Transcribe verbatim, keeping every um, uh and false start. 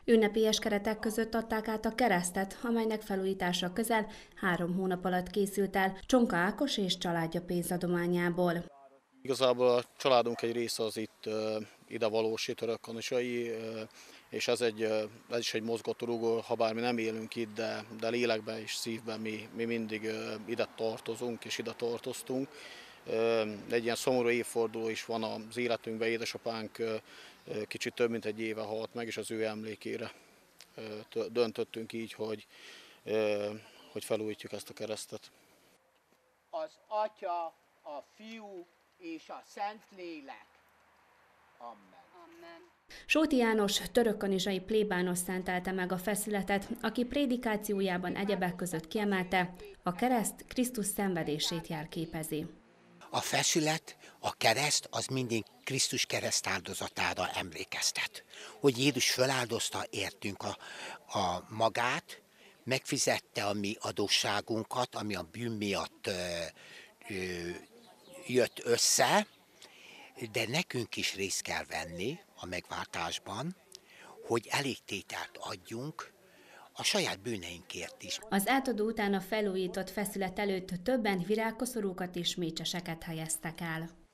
Ünnepélyes keretek között adták át a keresztet, amelynek felújítása közel három hónap alatt készült el Csonka Ákos és családja pénzadományából. Igazából a családunk egy része az itt uh, ide valósi törökkanizsai, uh, és ez, egy, uh, ez is egy mozgatórugó, ha bár mi nem élünk itt, de, de lélekben és szívben mi, mi mindig uh, ide tartozunk és ide tartoztunk. Uh, egy ilyen szomorú évforduló is van az életünkben, édesapánk uh, kicsit több mint egy éve halt meg, és az ő emlékére uh, döntöttünk így, hogy, uh, hogy felújítjuk ezt a keresztet. Az Atya, a Fiú és a Szentlélek. Amen. Amen. Sóti János törökkanizsai plébános szentelte meg a feszületet, aki prédikációjában egyebek között kiemelte, a kereszt Krisztus szenvedését jelképezi. A feszület, a kereszt az mindig Krisztus kereszt áldozatára emlékeztet. Hogy Jézus feláldozta értünk a, a magát, megfizette a mi adósságunkat, ami a bűn miatt ö, ö, jött össze, de nekünk is részt kell venni a megváltásban, hogy elégtételt adjunk a saját bűneinkért is. Az átadó után a felújított feszület előtt többen virágkoszorúkat és mécseseket helyeztek el.